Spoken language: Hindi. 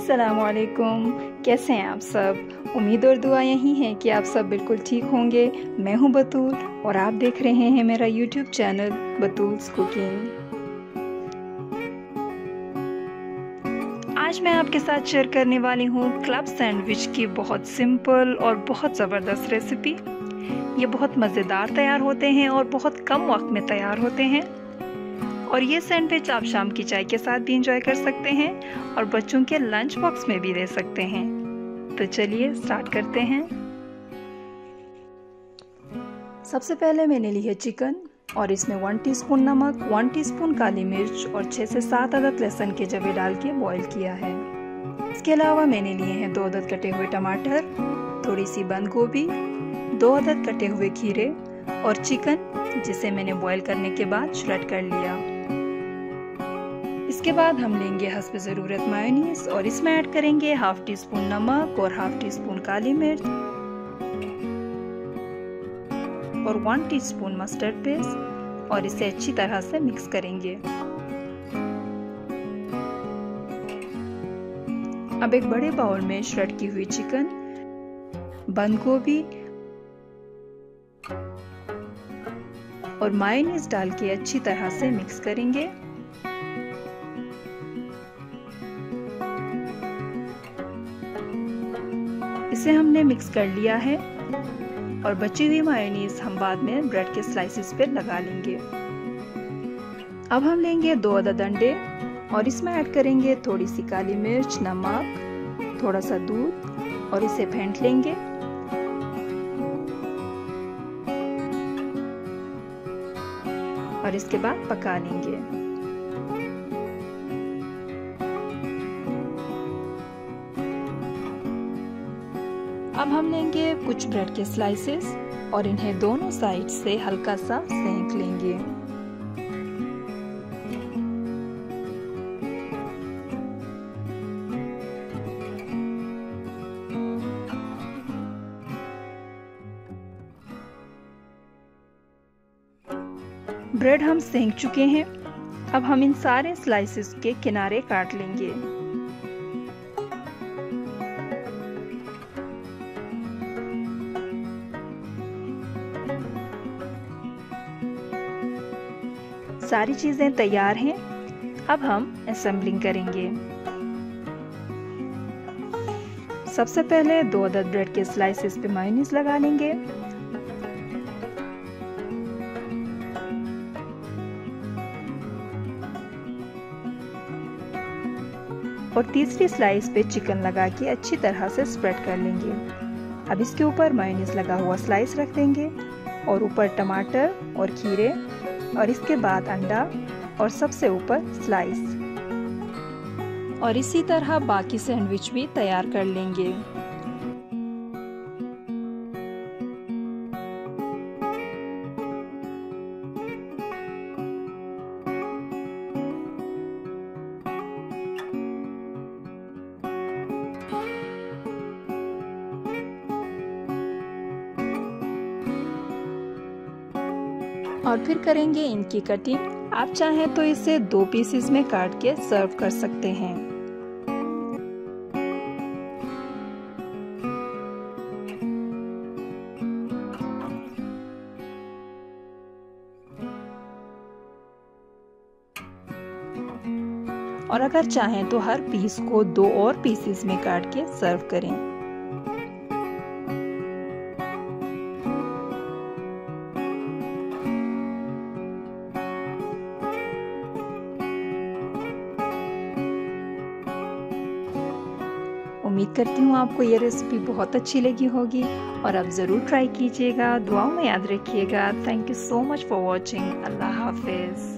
अस्सलामुअलैकुम, कैसे हैं आप सब। उम्मीद और दुआ यही है कि आप सब बिल्कुल ठीक होंगे। मैं हूं बतूल और आप देख रहे हैं मेरा यूट्यूब चैनल बतूल्स कुकिंग। आज मैं आपके साथ शेयर करने वाली हूं क्लब सैंडविच की बहुत सिंपल और बहुत ज़बरदस्त रेसिपी। ये बहुत मज़ेदार तैयार होते हैं और बहुत कम वक्त में तैयार होते हैं। और ये सैंडविच आप शाम की चाय के साथ भी एंजॉय कर सकते हैं और बच्चों के लंच बॉक्स में भी दे सकते हैं। तो चलिए स्टार्ट करते हैं। सबसे पहले मैंने ली है चिकन और इसमें 1 टीस्पून नमक, 1 टीस्पून काली मिर्च और 6 से 7 अदद लहसुन के जवे डाल के बॉईल किया है। इसके अलावा मैंने लिए हैं 2 अदद कटे हुए टमाटर, थोड़ी सी बंद गोभी, 2 अदद कटे हुए खीरे और चिकन जिसे मैंने बॉईल करने के बाद श्रेड कर लिया। इसके बाद हम लेंगे हस्ब ज़रूरत मायोनीज और इसमें ऐड करेंगे 1/2 टीस्पून नमक और 1/2 टीस्पून काली मिर्च और 1 टीस्पून मस्टर्ड पेस्ट और इसे अच्छी तरह से मिक्स करेंगे। अब एक बड़े बाउल में श्रेड की हुई चिकन, बंद गोभी और मायोनीज डाल के अच्छी तरह से मिक्स करेंगे। इसे हमने मिक्स कर लिया है और बची हुई मायोनीज हम बाद में ब्रेड के स्लाइसेस पे लगा लेंगे। अब हम लेंगे 2 अदद अंडे और इसमें ऐड करेंगे थोड़ी सी काली मिर्च, नमक, थोड़ा सा दूध और इसे फेंट लेंगे। और इसके बाद पका लेंगे। अब हम लेंगे कुछ ब्रेड के स्लाइसेस और इन्हें दोनों साइड से हल्का सा सेंक लेंगे। ब्रेड हम सेंक चुके हैं। अब हम इन सारे स्लाइसेस के किनारे काट लेंगे। सारी चीजें तैयार हैं। अब हम असेंबलिंग करेंगे। सबसे पहले 2 अदद ब्रेड के स्लाइसेस पे मायोनीज लगा लेंगे। और तीसरी स्लाइस पे चिकन लगा के अच्छी तरह से स्प्रेड कर लेंगे। अब इसके ऊपर मायोनीज लगा हुआ स्लाइस रख देंगे और ऊपर टमाटर और खीरे और इसके बाद अंडा और सबसे ऊपर स्लाइस। और इसी तरह बाकी सैंडविच भी तैयार कर लेंगे। और फिर करेंगे इनकी कटिंग। आप चाहें तो इसे 2 पीसेस में काट के सर्व कर सकते हैं। और अगर चाहें तो हर पीस को 2 और पीसेस में काट के सर्व करें। उम्मीद करती हूँ आपको ये रेसिपी बहुत अच्छी लगी होगी और आप ज़रूर ट्राई कीजिएगा। दुआओं में याद रखिएगा। Thank you so much for watching. अल्लाह हाफिज़।